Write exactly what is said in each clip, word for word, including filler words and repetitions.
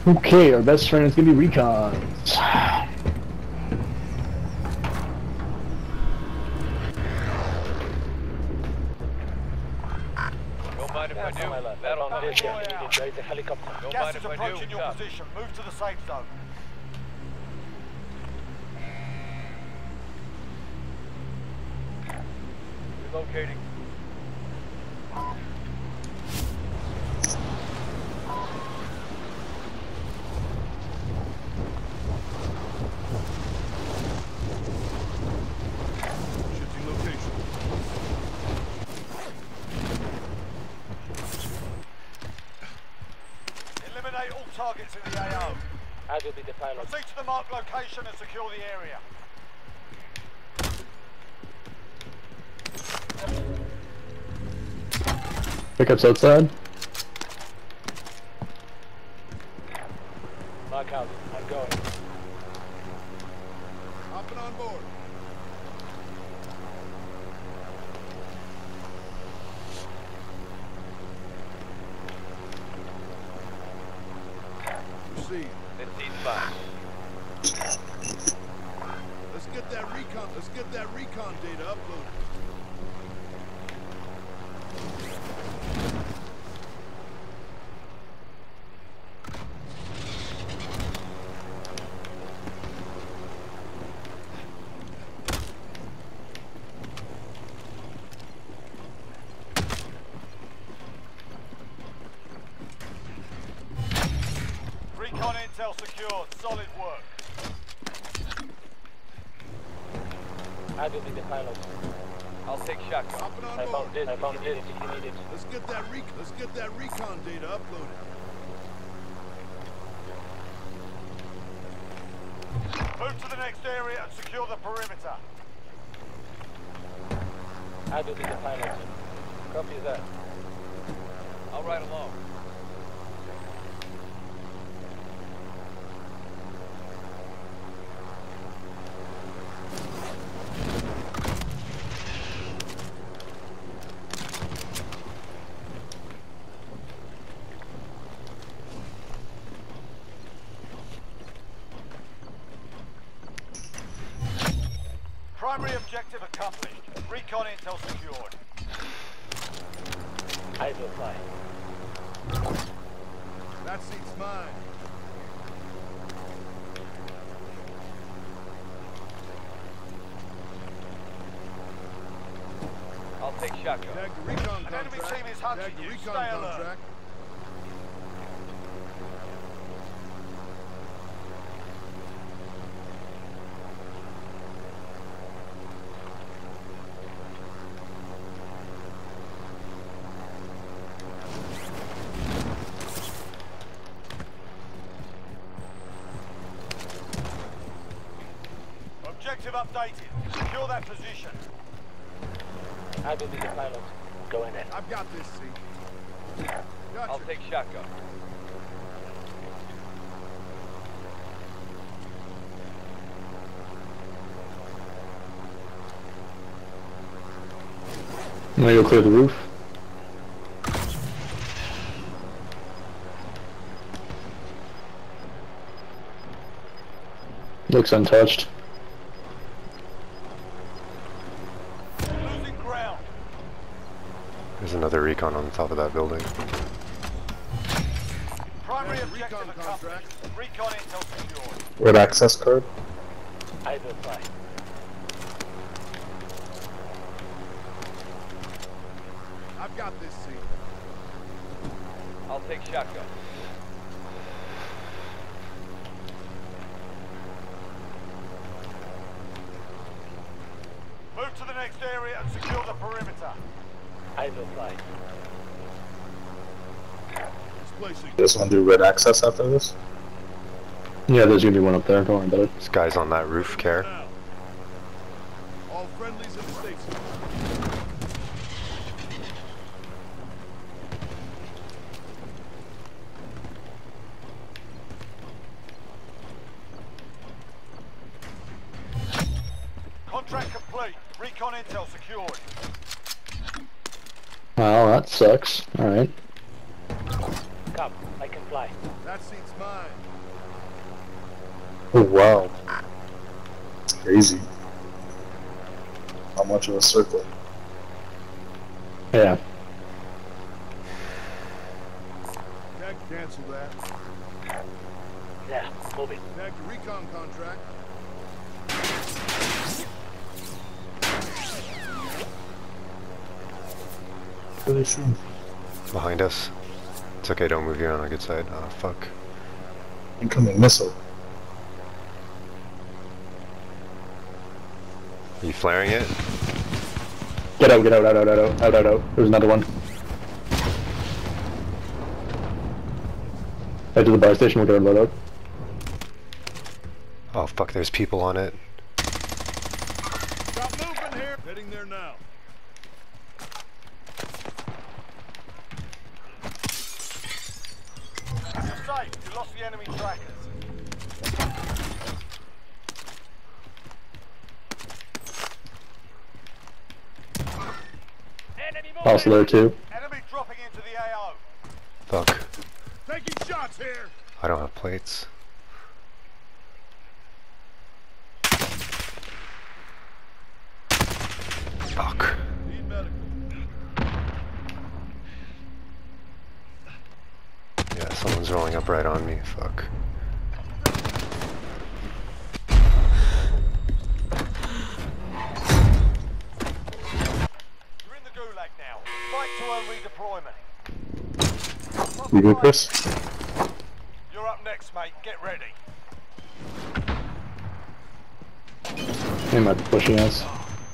Okay, our best friend is gonna be recons. Don't mind if I do. That'll not There is a helicopter. Don't Gas mind is if I do. approaching your Stop. position. Move to the safe zone. Relocating. Shifting location. Eliminate all targets in the A O. I will be the pilot. Proceed to the marked location and secure the area. Pickups outside. Mark out. I'm going. Hopping on board. Proceed. fifteen five. Let's get that recon. Let's get that recon data uploaded. Recon intel secured. Solid work. I will be the pilot. I'll take shotgun. Hopping on I board. found it. I found it. If you need it. Let's get that rec. Let's get that recon data uploaded. Move to the next area and secure the perimeter. I will be the pilot. Copy that. I'll ride along. Primary objective accomplished. Recon intel secured. I will fly. That seat's mine. I'll take shotgun. Tag the recon An contract. enemy team is hunting Tag the you. recon Stay alert. contract. Objective updated. Secure that position. I will be the pilot. Go in it. I've got this seat. Gotcha. I'll take shotgun. I'm gonna go clear the roof. Looks untouched. Losing ground. There's another recon on the top of that building. Primary Tag the objective recon accomplished. contract. Recon intel secured. Red access card. I will fly. I've got this seat. I'll take shotgun. Move to the next area and secure the perimeter. I will fly. Displacing. Just want to do red access after this? Yeah, there's gonna be one up there. Don't worry about it. This guy's on that roof, care. Now. All friendlies in the states. Contract complete. Recon intel secured. Wow, that sucks. Alright. Come, I can fly. That seat's mine. Oh wow. It's crazy. How much of a circle? Yeah. Tag, cancel that. Yeah, moving. Tag to recon contract. Really soon. Behind us. It's okay, don't move, you're on the good side. Oh, fuck. Incoming missile. Are you flaring it? Get out, get out, out, out, out, out, out, out, out. There's another one. Head to the buy station, we're gonna load out. Oh fuck, there's people on it. Stop moving here. Heading there now. You're safe. You lost the enemy trackers. Enemy Also there too. Enemy dropping into the A O. Fuck. Taking shots here. I don't have plates. Fuck. Need medical. Yeah, someone's rolling up right on me. Fuck. You're in the gulag now. Fight to earn redeployment. You good, Chris? You're up next, mate. Get ready. They might be pushing us.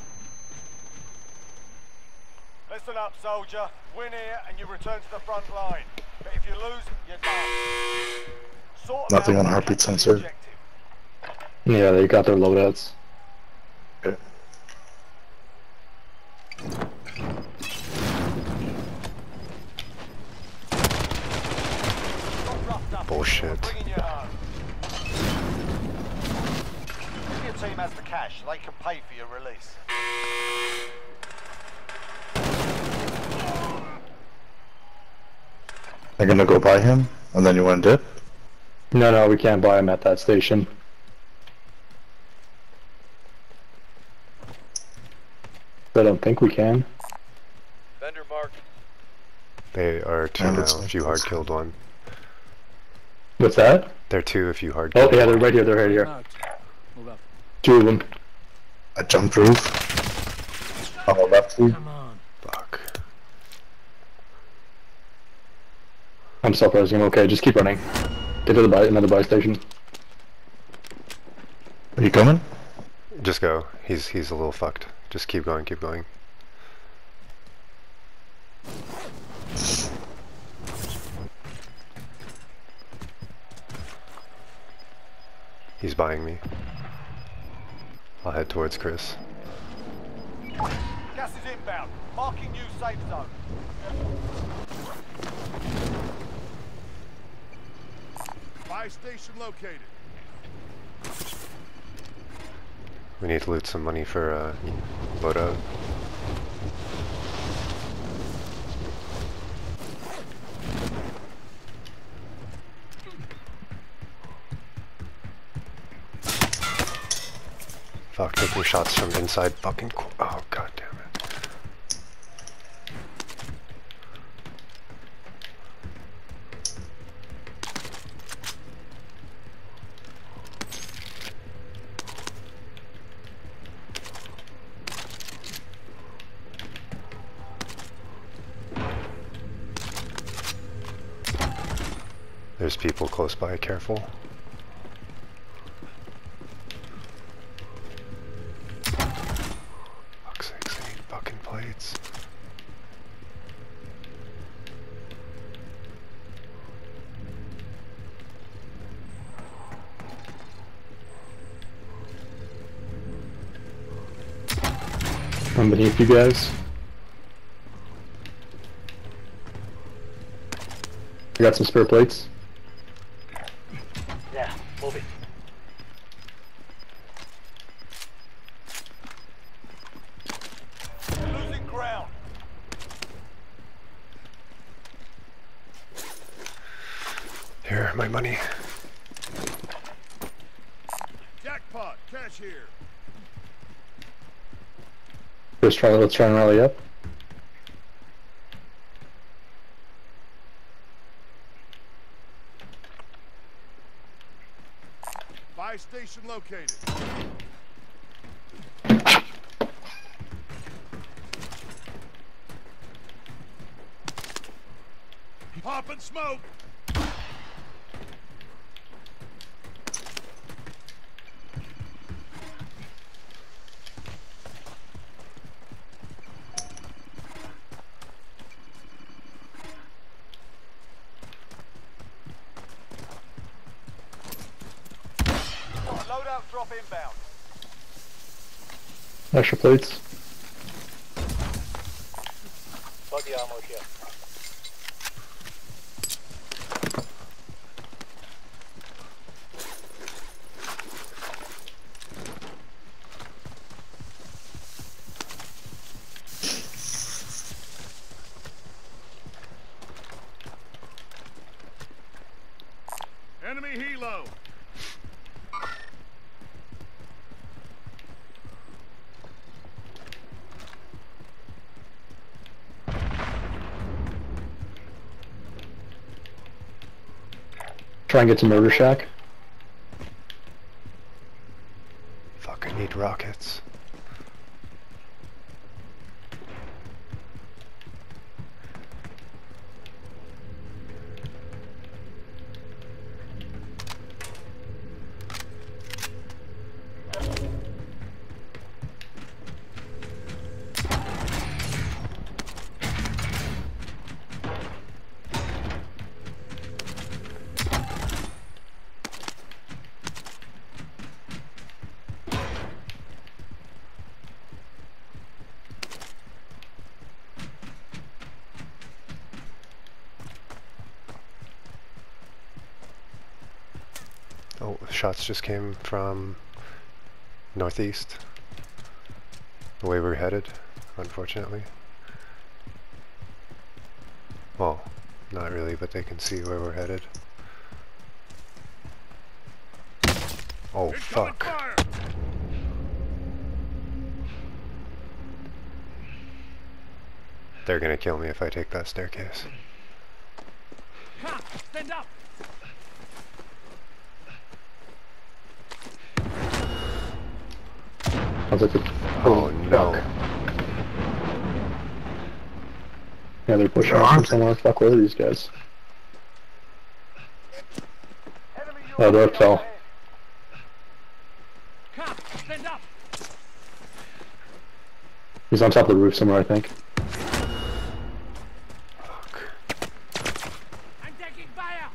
Listen up, soldier. Win here and you return to the front line. But if you lose, you're done. Sort them Nothing out on and heartbeat capture the sensor. objective. Yeah, they got their loadouts. Okay. Not roughed up. Bullshit. We're bringing you home. If your team has the cash, they can pay for your release. They're gonna go buy him, and then you want to dip? No, no, we can't buy them at that station. I don't think we can. Vendor marked. They are two Yeah, now that's if you hard killed one. What's that? They're two if you hard Oh killed yeah, they're one. right here, they're right here. Move up. Two of them. A jump roof. On the left side. Come on. Fuck. I'm self-resing, okay, just keep running. Get to the buy, another buy station. Are you coming? Just go. He's he's a little fucked. Just keep going, keep going. He's buying me. I'll head towards Chris. Gas is inbound. Marking new safe zone. Buy station located. We need to loot some money for uh, loadout. Fuck, taking shots from inside fucking qu- oh god damn it. There's people close by, careful. Fuck's sakes, I need fucking plates. I'm beneath you guys. I got some spare plates. Yeah, moving. You're losing ground. my money. Jackpot, cash here. Let's try, let's try and rally up. Buy station located. Pop and smoke. Loadout drop inbound. Extra plates. Body armor here. Enemy helo. Try and get to Murder Shack. Fuck, I need rockets. Oh, shots just came from northeast, the way we're headed, unfortunately. Well, not really, but they can see where we're headed. Oh, fuck. Fire. They're gonna kill me if I take that staircase. Stand up! I was like, Oh no. fuck. Yeah, they're pushing up from somewhere. Fuck, where are these guys? Oh, they're up tall. Stand up! He's on top of the roof somewhere, I think. Fuck. I'm taking fire!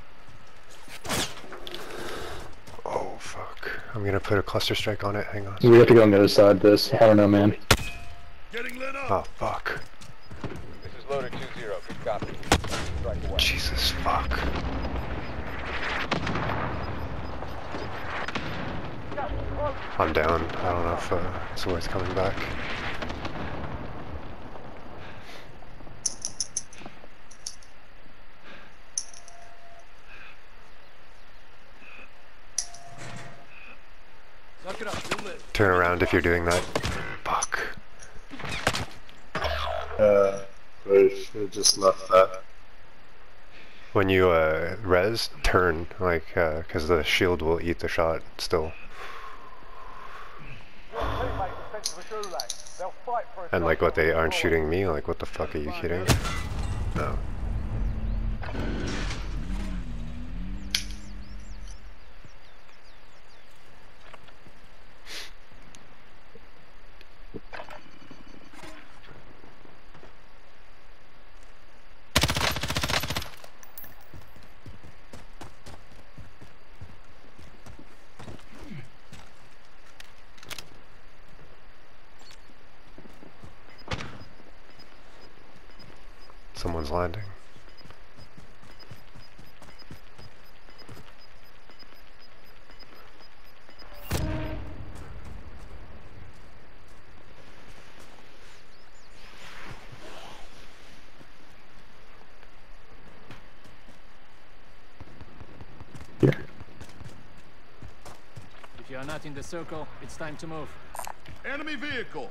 Oh fuck. I'm gonna put a cluster strike on it, hang on. We have to go on the other side of this. I don't know, man. Getting lit up. Oh fuck. This is loader two zero. Good copy. Strike away. Jesus fuck. I'm down. I don't know if uh, it's worth coming back. Suck it up. You're lit. Turn around if you're doing that. Fuck. Uh, we should just left that. When you uh, res, turn, like, uh 'cause the shield will eat the shot still. Your teammate was sent to the gulag. They'll fight for a And like what, they job. aren't shooting me? Like what the fuck are you kidding? No. Someone's landing. are not in the circle. It's time to move. Enemy vehicle.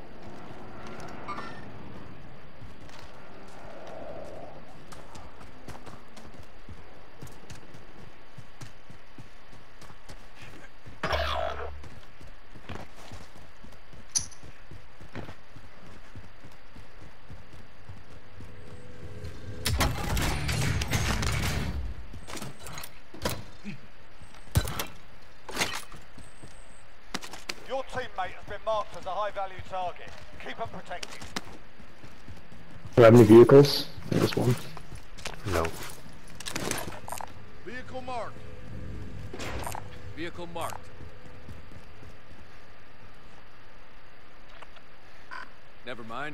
Your teammate has been marked as a high-value target. Keep them protected. Do I have any vehicles? This one. No. Vehicle marked. Vehicle marked. Never mind.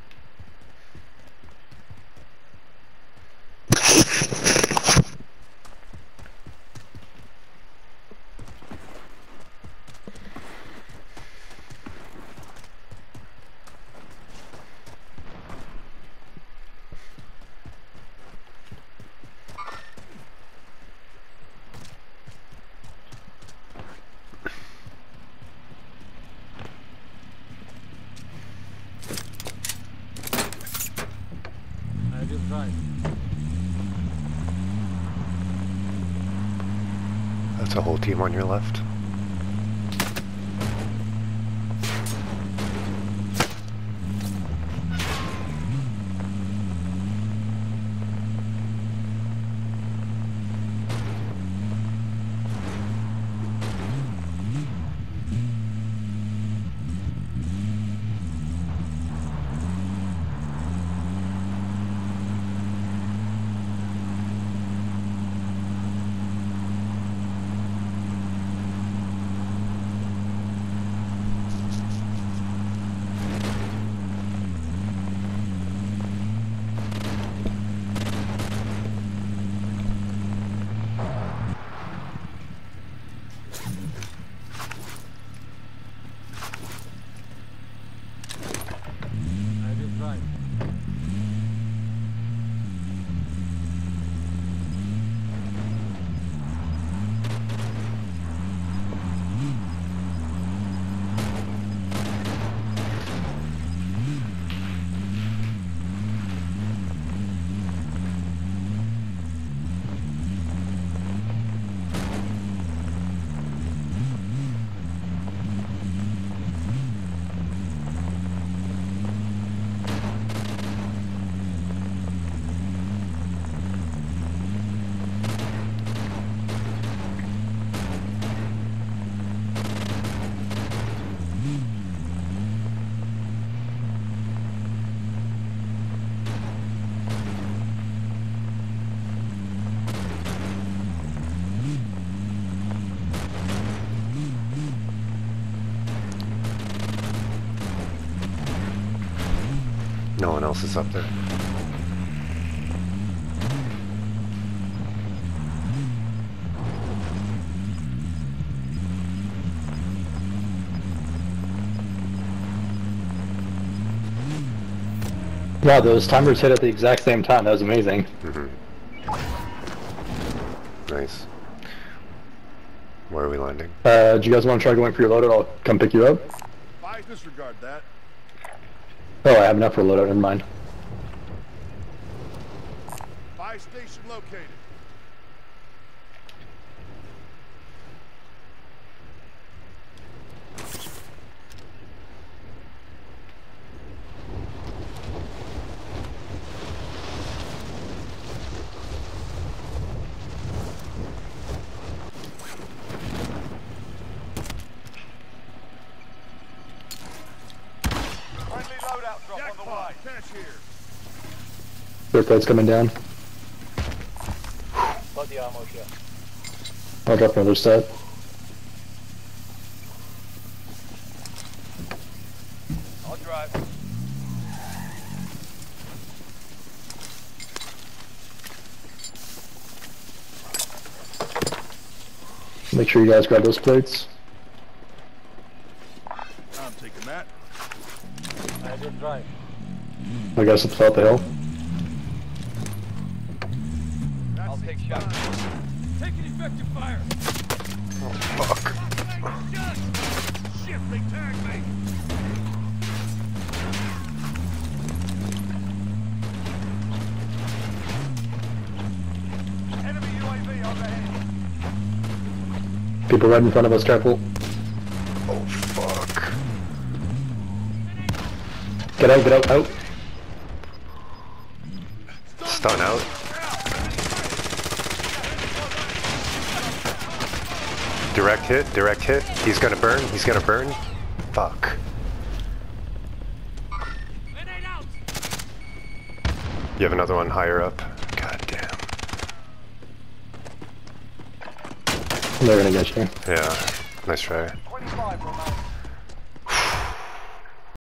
I will drive. That's a whole team on your left. I will drive. No one else is up there. Wow, those timers hit at the exact same time. That was amazing. Mm-hmm. Nice. Where are we landing? Uh, do you guys want to try going for your loadout? I'll come pick you up. I disregard that. Oh, I have enough for a loadout. Never mind. Buy station located. Friendly loadout drop on the way. Jackpot, cash here. Their plate's coming down. Got the ammo here. I'll drop another set. I'll drive. Make sure you guys grab those plates. I'm taking that. I will drive. I guess it's out the hill. I'll take shots. Taking effective fire. Oh, fuck. Shit, they tagged me. Enemy U A V overhead. People right in front of us, careful. Oh fuck. Get out, get out, out. Stun out. Direct hit, direct hit. He's gonna burn, he's gonna burn. Fuck. You have another one higher up. God damn. They're gonna get you. Yeah, nice try. twenty-five remaining.